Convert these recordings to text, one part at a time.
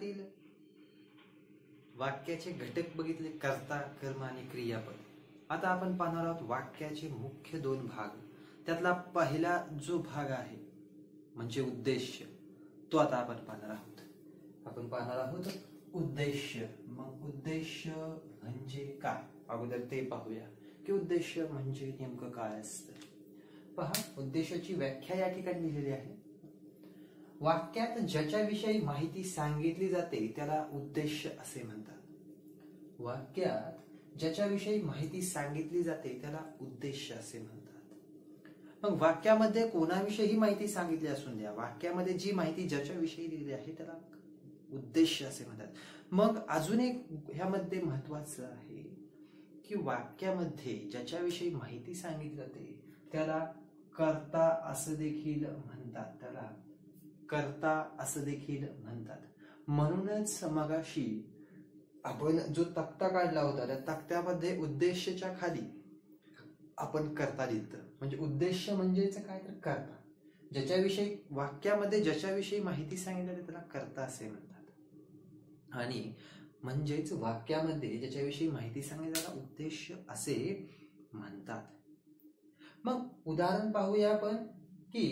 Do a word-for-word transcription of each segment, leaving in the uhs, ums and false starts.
वाक्यातील वाक्याचे घटक बघितले, कर्ता, कर्म आणि क्रियापद. आता आपण पाहणार आहोत वाक्याचे मुख्य दोन भाग. त्यातला पहिला जो भाग आहे म्हणजे उद्देश्य, तो आता आपण पाहणार आहोत. आपण पाहणार आहोत उद्देश्य. मग उद्देश्य म्हणजे काय, अगोदर ते पाहूया की उद्देश्य म्हणजे नेमकं काय असतं. पहा, उद्देशाची व्याख्या या ठिकाणी दिलेली आहे. वाक्यात ज्याच्याविषयी माहिती सांगितली जाते त्याला उद्देश्य असे म्हणतात. वाक्यात ज्याच्याविषयी माहिती सांगितली जाते त्याला उद्देश्य असे म्हणतात. मग वाक्यामध्ये कोणाविषयी माहिती सांगितली असून द्या, वाक्यामध्ये जी माहिती ज्याच्याविषयी दिलेली आहे त्याला उद्देश्य असे म्हणतात. मग अजून एक ह्यामध्ये महत्वाचं आहे की वाक्यामध्ये ज्याच्याविषयी माहिती सांगितली जाते त्याला कर्ता असं देखील म्हणतात. त्याला कर्ता असं देखील म्हणतात. म्हणूनच मगाशी आपण जो तक्ता काढला होता त्या तक्त्यामध्ये उद्देशाच्या खाली आपण कर्ता लिहिलं. म्हणजे उद्देश्य म्हणजेच काय तर कर्ता. ज्याच्याविषयी वाक्यामध्ये ज्याच्याविषयी माहिती सांगितली त्याला कर्ता असे म्हणतात. आणि म्हणजेच वाक्यामध्ये ज्याच्याविषयी माहिती सांगितली त्याला उद्देश्य असे म्हणतात. मग उदाहरण पाहूया आपण की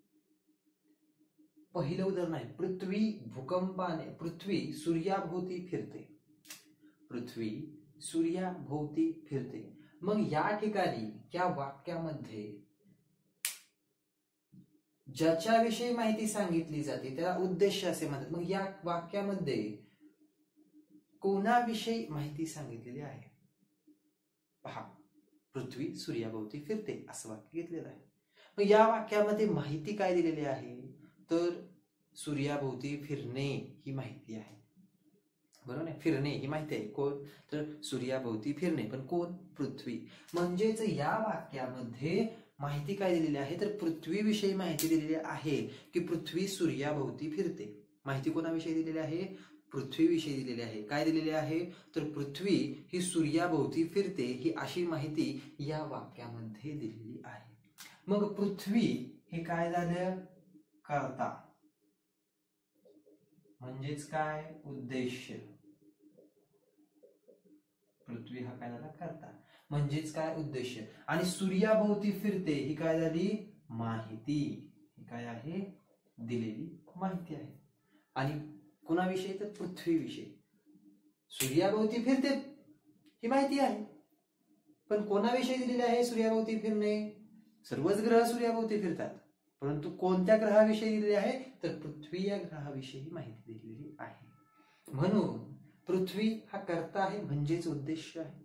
पहिलं उदाहरण आहे, पृथ्वी भूकंपाने पृथ्वी सूर्याभोवती फिरते. पृथ्वी सूर्याभोवती फिरते. मग या ठिकाणी या वाक्यामध्ये ज्याच्याविषयी माहिती सांगितली जाते त्याला उद्देश्य असे म्हणतात. मग या वाक्यामध्ये कोणाविषयी माहिती सांगितलेली आहे? पहा, पृथ्वी सूर्याभोवती फिरते असं वाक्य घेतलेलं आहे. मग या वाक्यामध्ये माहिती काय दिलेली आहे तर सूर्याभोवती फिरणे ही माहिती आहे. बरोबर आहे, फिरणे ही माहिती आहे. कोण तर सूर्याभोवती फिरणे, पण कोण? पृथ्वी. म्हणजेच या वाक्यामध्ये माहिती काय दिलेली आहे तर पृथ्वीविषयी माहिती दिलेली आहे की पृथ्वी सूर्याभोवती फिरते. माहिती कोणाविषयी दिलेली आहे? पृथ्वीविषयी दिलेली आहे. काय दिलेली आहे तर पृथ्वी ही सूर्याभोवती फिरते ही अशी माहिती या वाक्यामध्ये दिलेली आहे. मग पृथ्वी हे काय झालं? कर्ता. म्हणजेच काय? उद्देश्य. पृथ्वी हा काय झाला? कर्ता. म्हणजेच काय? उद्देश्य. आणि सूर्याभोवती फिरते ही काय झाली? माहिती. ही काय आहे? दिलेली माहिती आहे. आणि कोणाविषयी तर पृथ्वीविषयी. सूर्याभोवती फिरते ही माहिती आहे, पण कोणाविषयी दिलेली आहे सूर्याभोवती फिरणे? सर्वच ग्रह सूर्याभोवती फिरतात, परंतु कोणत्या ग्रहाविषयी दिलेली आहे तर पृथ्वी या ग्रहाविषयी माहिती दिलेली आहे. म्हणून पृथ्वी हा कर्ता आहे म्हणजेच उद्देश्य आहे.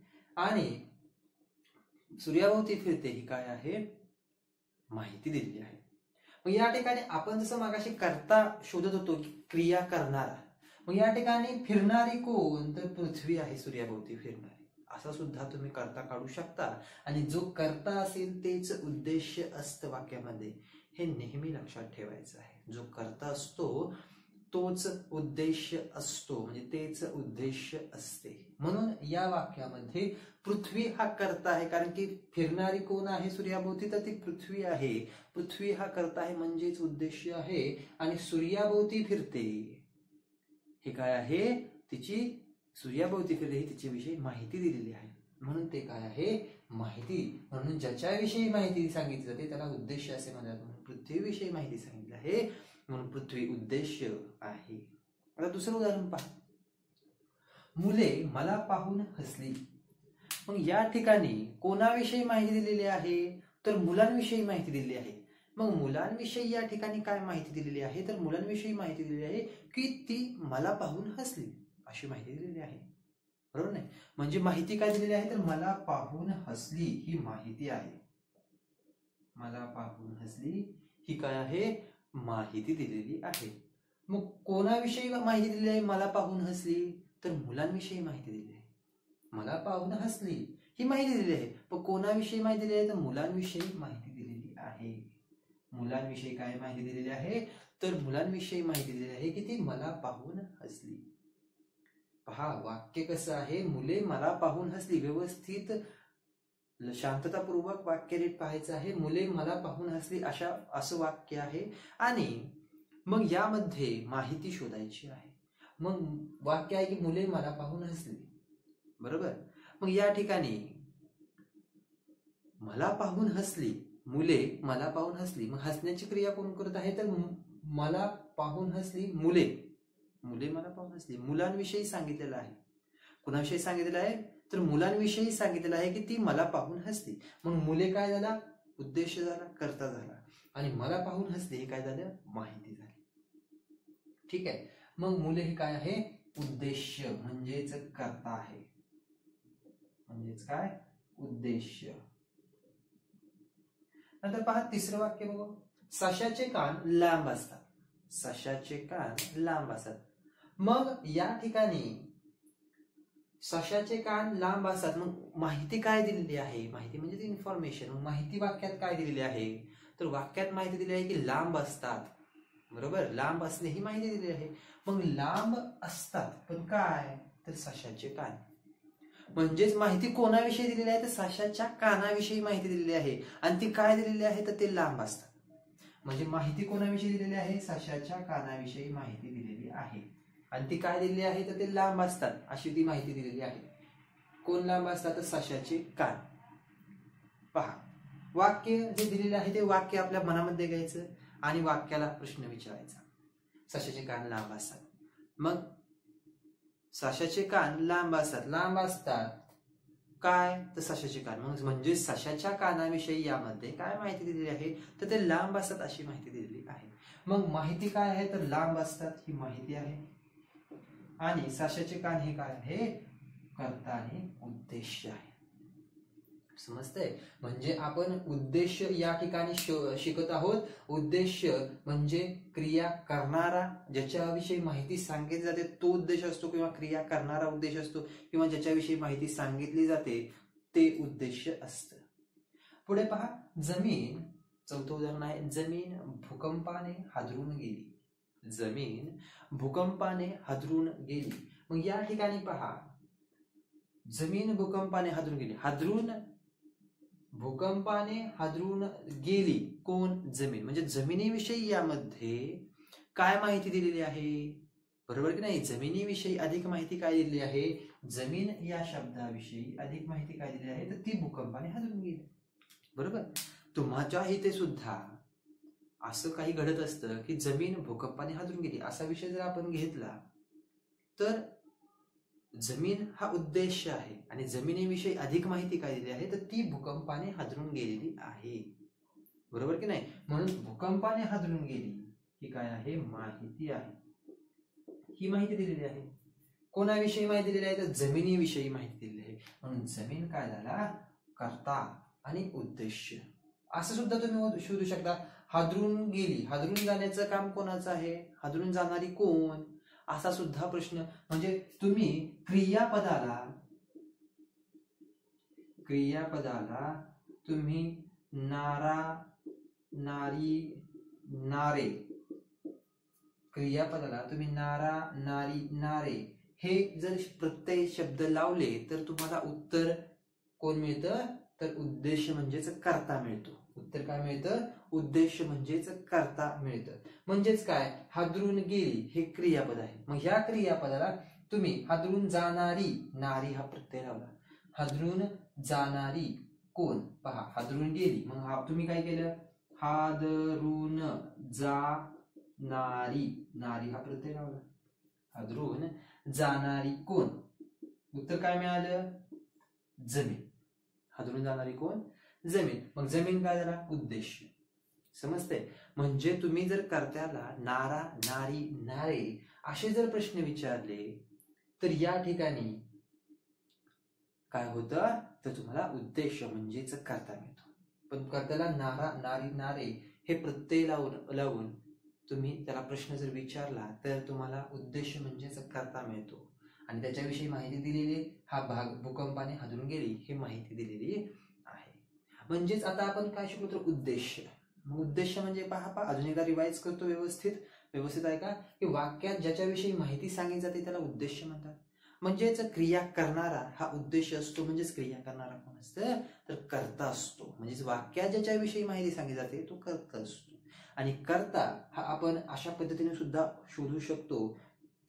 आणि सूर्याभोवती फिरते ही काय आहे? माहिती दिलेली आहे. मग या ठिकाणी आपण जसं मागाशी कर्ता शोधत होतो की क्रिया करणारा, मग या ठिकाणी फिरणारी कोण तर पृथ्वी आहे सूर्याभोवती फिरणारी. असा सुद्धा तुम्ही कर्ता काढू शकता. आणि जो कर्ता असेल तेच उद्देश्य असतं वाक्यामध्ये, हे नेहमी लक्षात ठेवायचं आहे. जो कर्ता असतो तोच उद्देश्य असतो, म्हणजे तेच उद्देश्य असते. म्हणून या वाक्यामध्ये पृथ्वी हा कर्ता आहे, कारण की फिरणारी कोण आहे सूर्याभोवती तर ती पृथ्वी आहे. पृथ्वी हा कर्ता आहे म्हणजेच उद्देश्य आहे. आणि सूर्याभोवती फिरते हे काय आहे? तिची सूर्याभोवती फिरते ही तिची विषयी माहिती दिलेली आहे, म्हणून ते काय आहे? माहिती. म्हणून ज्याच्याविषयी माहिती सांगितली जाते त्याला उद्देश्य असे म्हणतात. म्हणून पृथ्वीविषयी माहिती सांगितली आहे म्हणून पृथ्वी उद्देश्य आहे. आता दुसरं उदाहरण पहा, मुले मला पाहून हसली. मग या ठिकाणी कोणाविषयी माहिती दिलेली आहे तर मुलांविषयी माहिती दिलेली आहे. मग मुलांविषयी या ठिकाणी काय माहिती दिलेली आहे तर मुलांविषयी माहिती दिलेली आहे की ती मला पाहून हसली अशी माहिती दिलेली आहे. बरोबर नाही? म्हणजे माहिती काय दिलेली आहे तर मला पाहून हसली ही माहिती आहे. मला पाहून हसली ही काय आहे? माहिती दिलेली आहे. मग कोणाविषयी माहिती दिलेली आहे? मला पाहून हसली तर मुलांविषयी माहिती दिलेली आहे. मला पाहून हसली ही माहिती दिलेली आहे, पण कोणाविषयी माहिती दिलेली आहे तर मुलांविषयी माहिती दिलेली आहे. मुलांविषयी काय माहिती दिलेली आहे तर मुलांविषयी माहिती दिलेली आहे की ती मला पाहून हसली. पहा, वाक्य कसं आहे? मुले मला पाहून हसली. व्यवस्थित शांततापूर्वक वाक्य नीट पाहायचं आहे. मुले मला पाहून हसली अशा असं वाक्य आहे. आणि मग यामध्ये माहिती शोधायची आहे. मग वाक्य आहे की मुले मला पाहून हसली, बरोबर. मग या ठिकाणी मला पाहून हसली, मुले मला पाहून हसली, मग हसण्याची क्रिया कोण करत आहे, तर मला पाहून हसली मुले, मुले मला पाहून हसली. मुलांविषयी सांगितलेलं आहे. कुणाविषयी सांगितलेलं आहे, तर मुलांविषयी सांगितलेलं आहे की ती मला पाहून हसली. मग मुले काय झाला, उद्देश झाला, कर्ता झाला, आणि मला पाहून हसली हे काय झालं, माहिती झाली. ठीक आहे. मग मुले हे काय आहे, उद्देश म्हणजेच कर्ता आहे, म्हणजेच काय, उद्देश. नंतर पहा तिसरं वाक्य बघू. सशाचे कान लांब असतात, सशाचे कान लांब असतात. मग या ठिकाणी सशाचे कान लांब असतात, मग माहिती काय दिलेली आहे, माहिती म्हणजे इन्फॉर्मेशन. माहिती वाक्यात काय दिलेली आहे, तर वाक्यात माहिती दिली आहे की लांब असतात, बरोबर. लांब असणे ही माहिती दिलेली आहे. मग लांब असतात पण काय, तर सशाचे कान. म्हणजेच माहिती कोणाविषयी दिलेली आहे, तर सशाच्या कानाविषयी माहिती दिलेली आहे, आणि ती काय दिलेली आहे, तर ते लांब असतात. म्हणजे माहिती कोणाविषयी दिलेली आहे, सशाच्या कानाविषयी माहिती दिलेली आहे, आणि ती काय दिलेली आहे, तर ते लांब असतात अशी ती माहिती दिलेली आहे. कोण लांब असतात, तर सशाचे कान. पहा वाक्य जे दिलेले आहे ते वाक्य आपल्या मनामध्ये घ्यायचं आणि वाक्याला प्रश्न विचारायचा. सशाचे कान लांब असतात, मग सशाचे कान लांब असतात, लांब असतात काय, तर सशाचे कान. मग म्हणजे सशाच्या कानाविषयी यामध्ये काय माहिती दिलेली आहे, तर ते लांब असतात अशी माहिती दिलेली आहे. मग माहिती काय आहे, तर लांब असतात ही माहिती आहे, आणि सशाचे कान हे काय आहे, कर्ता आणि उद्देश आहे. समजतंय. म्हणजे आपण उद्देश या ठिकाणी शिकत आहोत. उद्देश म्हणजे क्रिया करणारा, ज्याच्याविषयी माहिती सांगितली जाते तो उद्देश असतो, किंवा क्रिया करणारा उद्देश असतो, किंवा ज्याच्याविषयी माहिती सांगितली जाते ते उद्देश असतं. पुढे पहा, जमीन. चौथं उदाहरण आहे, जमीन भूकंपाने हादरून गेली, जमीन भूकंपाने हादरून गेली. मग या ठिकाणी पहा, जमीन भूकंपाने हादरून गेली, हादरून भूकंपाने हादरून गेली कोण, जमीन. म्हणजे जमिनीविषयी यामध्ये काय माहिती दिलेली आहे, बरोबर की नाही. जमिनीविषयी अधिक माहिती काय दिलेली आहे, जमीन या शब्दाविषयी अधिक माहिती काय दिलेली आहे, तर ती भूकंपाने हादरून गेली, बरोबर. तुम्हाच्या इथे सुद्धा असं काही घडत असतं की जमीन भूकंपाने हादरून गेली असा विषय जर आपण घेतला, तर जमीन हा उद्देश आहे, आणि जमिनीविषयी अधिक माहिती काय दिली आहे, तर ती भूकंपाने हादरून गेलेली आहे, बरोबर की नाही. म्हणून भूकंपाने हादरून गेली ही काय आहे, माहिती आहे. ही माहिती दिलेली आहे. कोणाविषयी माहिती दिलेली आहे, तर जमिनीविषयी माहिती दिलेली आहे. म्हणून जमीन काय झाला, कर्ता आणि उद्देश. असं सुद्धा तुम्ही शोधू शकता, हादरून गेली, हादरून जाण्याचं काम कोणाचं आहे, हादरून जाणारी कोण, असा सुद्धा प्रश्न. म्हणजे तुम्ही क्रियापदाला क्रियापदाला तुम्ही नारा, नारी, नारे, क्रियापदाला तुम्ही नारा, नारी, नारे हे जर प्रत्यय शब्द लावले तर तुम्हाला उत्तर कोण मिळतं, तर उद्देश म्हणजेच कर्ता मिळतो. उत्तर काय मिळतं, उद्देश म्हणजेच कर्ता मिळतं. म्हणजेच काय, हादरून गेली हे क्रियापद आहे. मग ह्या क्रियापदाला तुम्ही हादरून जाणारी, नारी हा प्रत्यय लावला, हादरून जाणारी कोण, पहा हादरून गेली, मग हा तुम्ही काय केलं, हादरून जाणारी, नारी हा प्रत्यय लावला, हादरून जाणारी कोण, उत्तर काय मिळालं, जमीन. हादरून जाणारी कोण, जमीन. मग जमीन काय झाला, उद्देश. समजते. म्हणजे तुम्ही जर कर्त्याला नारा, नारी, नारे असे जर प्रश्न विचारले तर या ठिकाणी काय होतं, तर तुम्हाला उद्देश म्हणजेच कर्ता मिळतो. पण कर्त्याला नारा, नारी, नारे हे प्रत्यय लावून लावून तुम्ही त्याला प्रश्न जर विचारला तर तुम्हाला उद्देश म्हणजेच कर्ता मिळतो, आणि त्याच्याविषयी माहिती दिलेली, हा भाग भूकंपाने हादरून गेली हे माहिती दिलेली आहे. म्हणजेच आता आपण काय शिकलो, तर उद्देश. उद्देश म्हणजे पहा पहा अजून एकदा रिवाइज करतो, व्यवस्थित व्यवस्थित आहे का, की वाक्यात ज्याच्याविषयी माहिती सांगितली जाते त्याला उद्देश म्हणतात. म्हणजेच क्रिया करणारा हा उद्देश असतो. म्हणजेच क्रिया करणारा कोण असतं, तर कर्ता असतो. म्हणजेच वाक्यात ज्याच्याविषयी माहिती सांगितली जाते तो कर्ता असतो. आणि कर्ता हा आपण अशा पद्धतीने सुद्धा शोधू शकतो,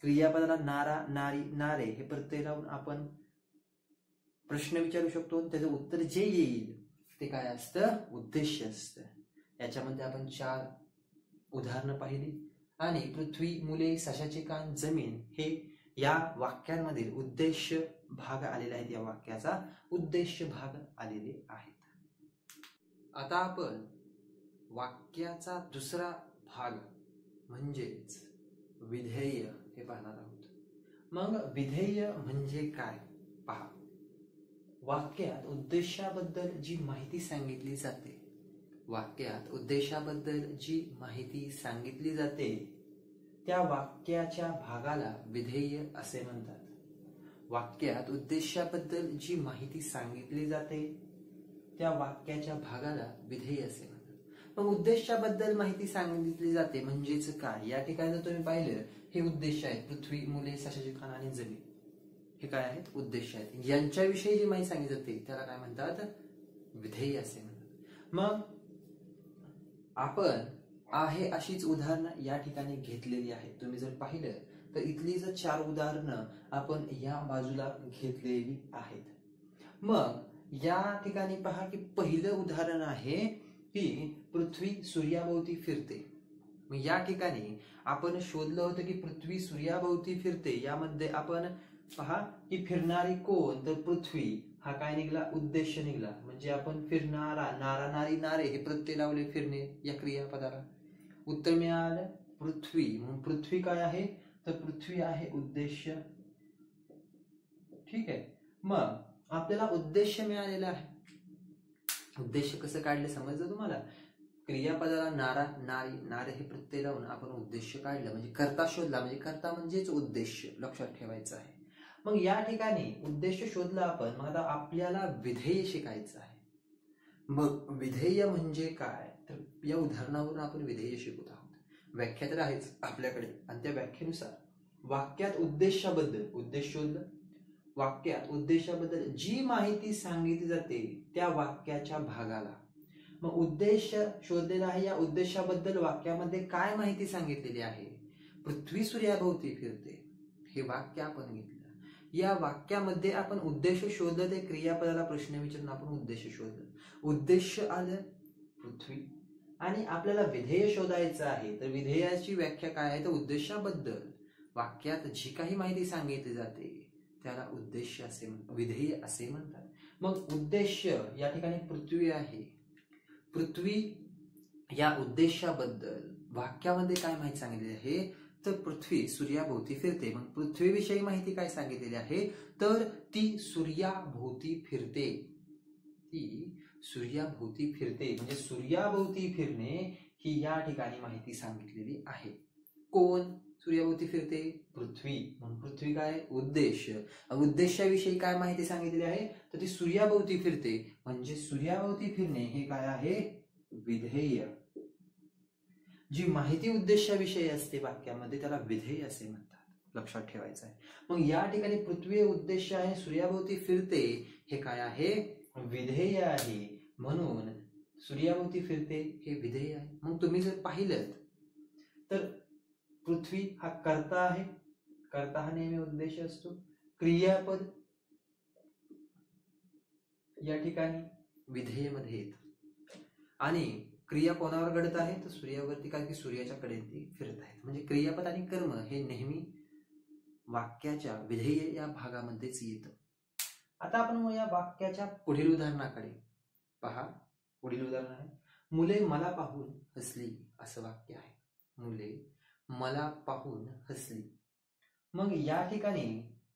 क्रियापदाला नारा, नारी, नारे हे प्रत्यय लावून आपण प्रश्न विचारू शकतो. त्याचं उत्तर जे येईल ते काय असतं? उद्देश असतं. याच्यामध्ये आपण चार उदाहरणं पाहिली आणि पृथ्वी, मुले, सशाचे कान, जमीन हे या वाक्यांमधील उद्देश भाग आलेले आहेत. या वाक्याचा उद्देश भाग आलेले आहेत. आता आपण वाक्याचा दुसरा भाग म्हणजेच विधेय हे पाहणार आहोत. मग विधेय म्हणजे काय पहा. वाक्यात उद्देशाबद्दल जी माहिती सांगितली जाते वाक्यात उद्देशाबद्दल जी माहिती सांगितली जाते त्या वाक्याच्या भागाला विधेय असे म्हणतात. वाक्यात उद्देशाबद्दल जी माहिती सांगितली जाते त्या वाक्याच्या भागाला विधेय असे म्हणतात. मग उद्देशाबद्दल माहिती सांगितली जाते म्हणजेच काय? या ठिकाणी जर तुम्ही पाहिलं हे उद्देश आहेत. पृथ्वी, मुले, सशाचे कान आणि जमीन हे काय आहेत? उद्देश आहेत. यांच्याविषयी जी माहिती सांगितली जाते त्याला काय म्हणतात? विधेय असे म्हणतात. मग आपण आहे अशीच उदाहरणं या ठिकाणी घेतलेली आहेत. तुम्ही जर पाहिलं तर इथली जर चार उदाहरणं आपण या बाजूला घेतलेली आहेत. मग या ठिकाणी पहा की पहिलं उदाहरण आहे की पृथ्वी सूर्याभोवती फिरते. मग या ठिकाणी आपण शोधलं होतं की पृथ्वी सूर्याभोवती फिरते. यामध्ये आपण पहा की फिरणारी कोण? तर पृथ्वी हा काय निघाला? उद्देश निघाला. म्हणजे आपण फिरणारा, नारा, नारी, नारे हे प्रत्यय लावले फिरणे या क्रियापदाला. उत्तर मिळालं पृथ्वी. म्हणून पृथ्वी काय आहे? तर पृथ्वी आहे उद्देश. ठीक आहे. मग आपल्याला उद्देश मिळालेला आहे. उद्देश कसं काढलं समजलं तुम्हाला? क्रियापदाला नारा, नारी, नारे हे प्रत्यय लावून आपण उद्देश काढलं म्हणजे कर्ता शोधला. म्हणजे कर्ता म्हणजेच उद्देश लक्षात ठेवायचं आहे. मग या ठिकाणी उद्देश शोधला आपण. मग आता आपल्याला विधेय शिकायचं आहे. मग विधेय म्हणजे काय? तर या उदाहरणावरून आपण विधेय शिकत आहोत. व्याख्या तर आहेच आपल्याकडे आणि त्या व्याख्येनुसार वाक्यात उद्देशाबद्दल उद्देश शोधलं. वाक्यात उद्देशाबद्दल जी माहिती सांगितली जाते त्या वाक्याच्या भागाला. मग उद्देश शोधलेला आहे. या उद्देशाबद्दल वाक्यामध्ये काय माहिती सांगितलेली आहे? पृथ्वी सूर्याभोवती फिरते हे वाक्य आपण घेतलं. या वाक्यामध्ये आपण उद्देश शोधलं. ते क्रियापदाला प्रश्न विचारून आपण उद्देश शोधलं. उद्देश आलं पृथ्वी आणि आपल्याला विधेय शोधायचं आहे. तर विधेयाची व्याख्या काय आहे? तर उद्देशाबद्दल वाक्यात जी काही माहिती सांगितली जाते त्याला उद्देश असे विधेय असे म्हणतात. मग उद्देश या ठिकाणी पृथ्वी आहे. पृथ्वी या उद्देशाबद्दल वाक्यामध्ये काय माहिती सांगितलेली आहे? तर पृथ्वी सूर्याभोवती फिरते. मग पृथ्वीविषयी माहिती काय सांगितलेली आहे? तर ती सूर्याभोवती फिरते. ती सूर्याभोवती फिरते म्हणजे सूर्याभोवती फिरणे ही या ठिकाणी माहिती सांगितलेली आहे. कोण सूर्याभोवती फिरते? पृथ्वी. म्हणून पृथ्वी काय? उद्देश. उद्देशाविषयी काय माहिती सांगितलेली आहे? तर ती सूर्याभोवती फिरते म्हणजे सूर्याभोवती फिरणे हे काय आहे? विधेय. जी माहिती उद्देशाविषयी असते वाक्यामध्ये त्याला विधेय असे म्हणतात. लक्षात ठेवायचं आहे. मग या ठिकाणी पृथ्वी उद्देश आहे. सूर्याभोवती फिरते हे काय आहे? विधेय आहे. म्हणून सूर्याभोवती फिरते हे विधेय आहे. मग तुम्ही जर पाहिलं तर पृथ्वी हा कर्ता आहे. कर्ता हा नेहमी उद्देश असतो. क्रियापद या ठिकाणी विधेयमध्ये येत आणि क्रिया कोणावर घडत आहे? तर सूर्यावरती. काय की सूर्याच्या कडे ती फिरत आहेत. म्हणजे क्रियापद आणि कर्म हे नेहमी वाक्याच्या विधेय या भागामध्येच येतं. आता आपण या वाक्याच्या पुढील उदाहरणाकडे पहा. पुढील उदाहरण आहे मुले मला पाहून हसली असं वाक्य आहे. मुले मला पाहून हसली. मग या ठिकाणी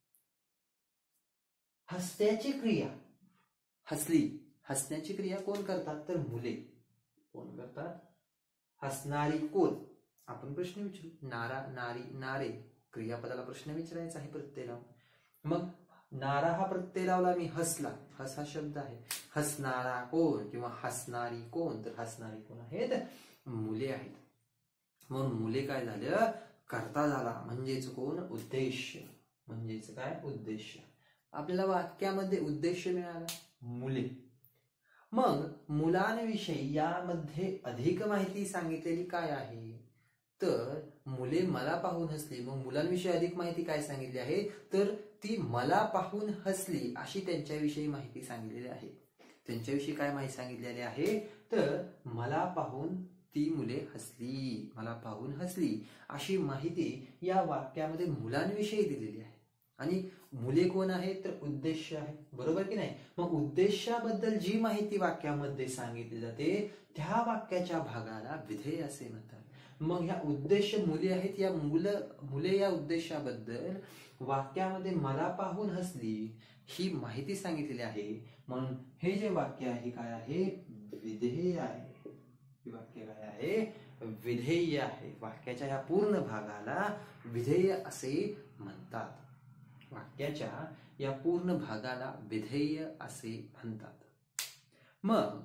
हसण्याची क्रिया हसली हसण्याची क्रिया कोण करतात? तर मुले. कोण करतात? हसणारी कोण? आपण प्रश्न विचारू. नारा, नारी, नारे क्रियापदाला प्रश्न विचारायचा आहे प्रत्यय लावून. मग नारा हा प्रत्यय लावला मी. हसला, हस हा शब्द आहे. हसणारा कोण किंवा हसणारी कोण? तर हसणारी कोण आहेत? मुले आहेत. म्हणून मुले काय झालं? कर्ता झाला. म्हणजेच कोण? उद्देश. म्हणजेच काय? उद्देश. आपल्याला वाक्यामध्ये उद्देश मिळाला मुले. मग मुलांविषयी यामध्ये अधिक माहिती सांगितलेली काय आहे? तर मुले मला पाहून हसली, मग मुलांविषयी अधिक माहिती काय सांगितली आहे तर ती मला पाहून हसली अशी त्यांच्याविषयी माहिती सांगितलेली आहे. त्यांच्याविषयी काय माहिती सांगितलेली आहे तर मला पाहून ती मुले हसली, मला पाहून हसली अशी माहिती या वाक्यामध्ये मुलांविषयी दिलेली आहे. आणि मुले कोण आहे तर उद्देश आहे, बरोबर की नाही. मग उद्देशाबद्दल जी माहिती वाक्यामध्ये सांगितली जाते त्या वाक्याच्या भागाला विधेय असे म्हणतात. मग ह्या उद्देश मुले आहेत, या मुलं मुले या उद्देशाबद्दल वाक्यामध्ये मला पाहून हसली ही माहिती सांगितलेली आहे. म्हणून हे जे वाक्य आहे काय आहे विधेय आहे. हे वाक्य काय आहे विधेय आहे. वाक्याच्या या पूर्ण भागाला विधेय असे म्हणतात. वाक्याच्या या पूर्ण भागाला विधेय असे म्हणतात. मग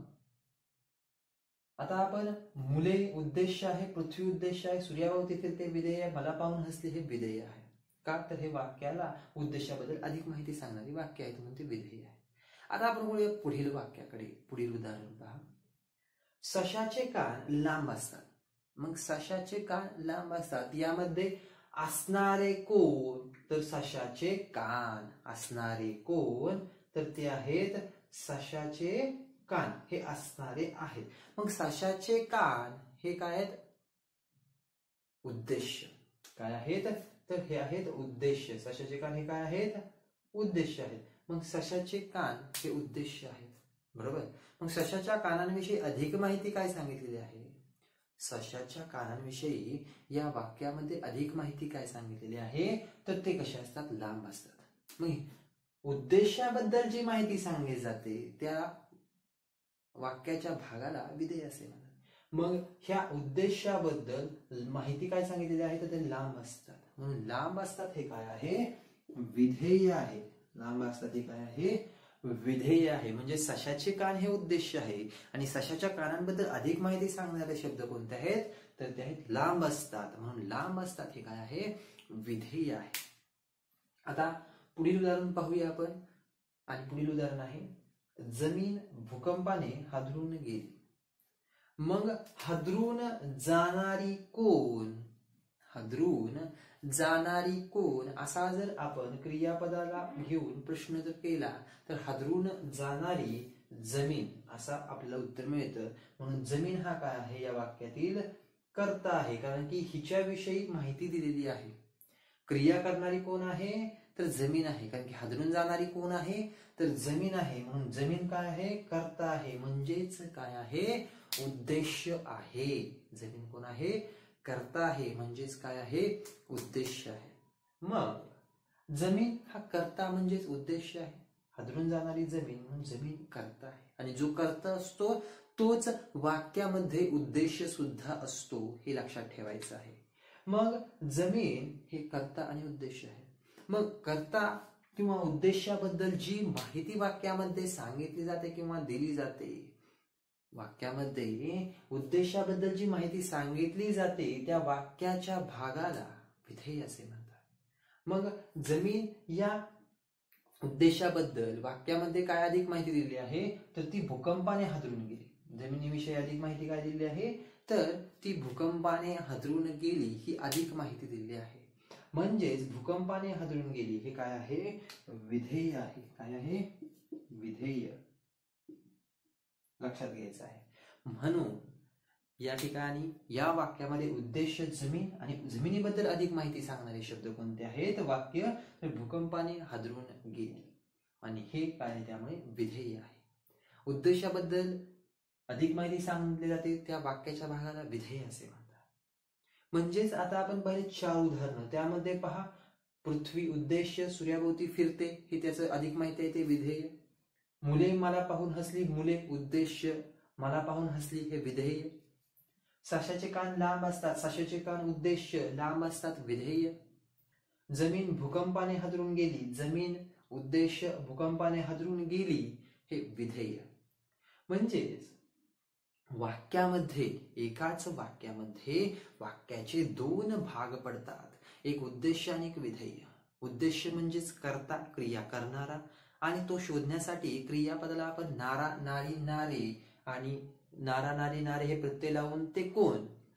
आता आपण मुले उद्देश आहे, पृथ्वी उद्देश आहे, सूर्याभोवती फिरते विधेय, मला पाहून हसले हे विधेय आहे. का तर हे वाक्याला उद्देशाबद्दल अधिक माहिती सांगणारी वाक्य आहे म्हणून ते विधेय आहे. आता आपण बोलूया पुढील वाक्याकडे. पुढील उदाहरण पहा. सशाचे कान लांब असतात. मग सशाचे कान लांब असतात यामध्ये असणारे कोण तर सशाचे कान. असणारे कोण तर ते आहेत सशाचे कान, हे असणारे आहेत. मग सशाचे कान हे काय आहेत उद्देश. काय आहेत तर हे आहेत उद्देश. सशाचे कान हे काय आहेत उद्देश आहेत. मग सशाचे कान हे उद्देश आहेत, बरोबर. मग सशाच्या कानांविषयी अधिक माहिती काय सांगितलेली आहे. सशाच्या कानांविषयी या वाक्यामध्ये अधिक माहिती काय सांगितलेली आहे तर ते कसे असतात लांब असतात. मग उद्देशाबद्दल जी माहिती सांगली जाते त्या वाक्याच्या भागाला विधेय असे म्हणतात. मग ह्या उद्देशाबद्दल माहिती काय सांगितलेली आहे तर ते लांब असतात, म्हणून लांब असतात हे काय आहे विधेय आहे. लांब असतात हे काय आहे विधेय आहे. म्हणजे सशाचे कान हे उद्देश आहे आणि सशाच्या कानांबद्दल अधिक माहिती सांगणारे शब्द कोणते आहेत तर ते आहेत लांब असतात, म्हणून लांब असतात हे काय आहे विधेय आहे. आता पुढील उदाहरण पाहूया आपण. आणि पुढील उदाहरण आहे जमीन भूकंपाने हादरून गेली. मग हादरून जाणारी कोण. हादरून जाणारी कोण असा जर आपण क्रियापदाला घेऊन प्रश्न जर केला तर हादरून जाणारी जमीन असा आपल्याला उत्तर मिळतं. म्हणून जमीन हा काय आहे या वाक्यातील कर्ता आहे, कारण की हिच्याविषयी माहिती दिलेली आहे. क्रिया करणारी कोण आहे तर जमीन आहे, कारण की हादरून जाणारी कोण आहे तर जमीन आहे. म्हणून जमीन काय आहे कर्ता आहे, म्हणजेच काय आहे उद्देश आहे. जमीन कोण आहे कर्ता आहे, म्हणजेच काय आहे उद्देश आहे. मग जमीन हा कर्ता म्हणजेच उद्देश आहे. हादरून जाणारी जमीन म्हणून जमीन कर्ता आहे आणि जो कर्ता असतो तोच वाक्यामध्ये उद्देश सुद्धा असतो, हे लक्षात ठेवायचं आहे. मग जमीन हे कर्ता आणि उद्देश आहे. मग कर्ता किंवा उद्देशाबद्दल जी माहिती वाक्यामध्ये सांगितली जाते किंवा दिली जाते, वाक्यामध्ये उद्देशाबद्दल जी माहिती सांगितली जाते त्या वाक्याच्या भागाला विधेय असे म्हणतात. मग जमीन या उद्देशाबद्दल वाक्यामध्ये काय अधिक माहिती दिली आहे तर ती भूकंपाने हादरून गेली. जमिनीविषयी अधिक माहिती काय दिली आहे तर ती भूकंपाने हादरून गेली ही अधिक माहिती दिली आहे. म्हणजेच भूकंपाने हादरून गेली हे काय आहे विधेय आहे. काय आहे विधेय, लक्षात घ्यायचं आहे. म्हणून या ठिकाणी या वाक्यामध्ये उद्देश जमीन आणि जमिनीबद्दल अधिक माहिती सांगणारे शब्द कोणते आहेत वाक्य भूकंपाने हादरून गेली आणि हे काय त्यामुळे विधेय आहे. उद्देशाबद्दल अधिक माहिती सांगितली जाते त्या वाक्याच्या भागाला विधेय असे म्हणतात. म्हणजेच आता आपण पाहिले चार उदाहरणं, त्यामध्ये पहा पृथ्वी उद्देश सूर्याभोवती फिरते हे त्याचं अधिक माहिती आहे ते विधेय. मुले मला पाहून हसली, मुले उद्देश, मला पाहून हसली हे विधेय. सशाचे कान लांब असतात, सशाचे कान उद्देश, लांब असतात विधेय. जमीन भूकंपाने हादरून गेली, जमीन उद्देश, भूकंपाने हादरून गेली हे विधेय. म्हणजेच वाक्यामध्ये एकाच वाक्यामध्ये वाक्याचे दोन भाग पडतात, एक उद्देश आणि एक विधेय. उद्देश म्हणजेच कर्ता क्रिया करणारा आणि तो शोधण्यासाठी क्रियापदाला आपण नारा नारी नारे आणि नारा नारी नारे हे प्रत्यय लावून ते कोण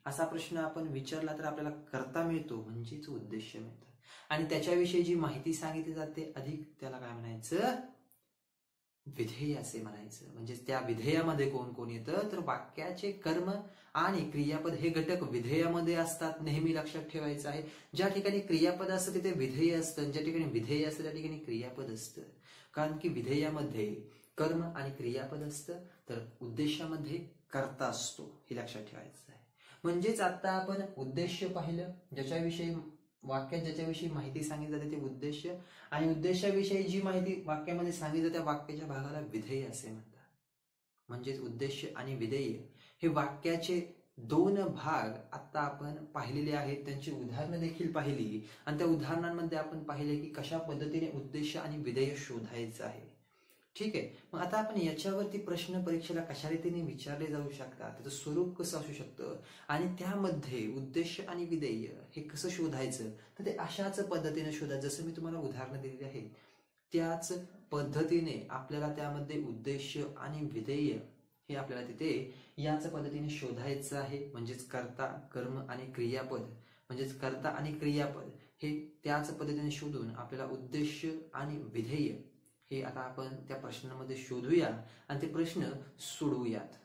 असा प्रश्न आपण विचारला तर आपल्याला कर्ता मिळतो, म्हणजेच उद्देश मिळतं. आणि त्याच्याविषयी जी माहिती सांगितली जाते अधिक त्याला काय म्हणायचं, विधेय असे म्हणायचं. म्हणजे त्या विधेयामध्ये कोण कोण येतं, तर वाक्याचे कर्म आणि क्रियापद हे घटक विधेयामध्ये असतात. नेहमी लक्षात ठेवायचं आहे. ज्या ठिकाणी क्रियापद असतं तिथे विधेय असतं, ज्या ठिकाणी विधेय असतं त्या ठिकाणी क्रियापद असतं. कारण की विधेयामध्ये कर्म आणि क्रियापद असतं, तर उद्देशामध्ये कर्ता असतो, हे लक्षात ठेवायचं आहे. म्हणजेच आता आपण उद्देश पाहिलं, ज्याच्याविषयी वाक्यात ज्याच्याविषयी माहिती सांगितली जाते ते उद्देश, आणि उद्देशाविषयी जी माहिती वाक्यामध्ये सांगितली जाते त्या वाक्याच्या भागाला विधेय असे म्हणतात. म्हणजेच उद्देश आणि विधेय हे वाक्याचे दोन भाग आता आपण पाहिलेले आहेत. त्यांची उदाहरणं देखील पाहिली आणि त्या उदाहरणांमध्ये आपण पाहिले की कशा पद्धतीने उद्देश आणि विधेय शोधायचं आहे. ठीक आहे. मग आता आपण याच्यावरती प्रश्न परीक्षेला कशा रीतीने विचारले जाऊ शकतात, त्याचं स्वरूप कसं असू शकतं आणि त्यामध्ये उद्देश आणि विधेय हे कसं शोधायचं, तर ते अशाच पद्धतीने शोधा जसं मी तुम्हाला उदाहरणं दिलेली आहेत त्याच पद्धतीने आपल्याला त्यामध्ये उद्देश आणि विधेय हे आपल्याला तिथे याच पद्धतीने शोधायचं आहे. म्हणजेच कर्ता, कर्म आणि क्रियापद, म्हणजेच कर्ता आणि क्रियापद हे त्याच पद्धतीने शोधून आपल्याला उद्देश आणि विधेय हे आता आपण त्या प्रश्नामध्ये शोधूया आणि ते प्रश्न सोडवूयात.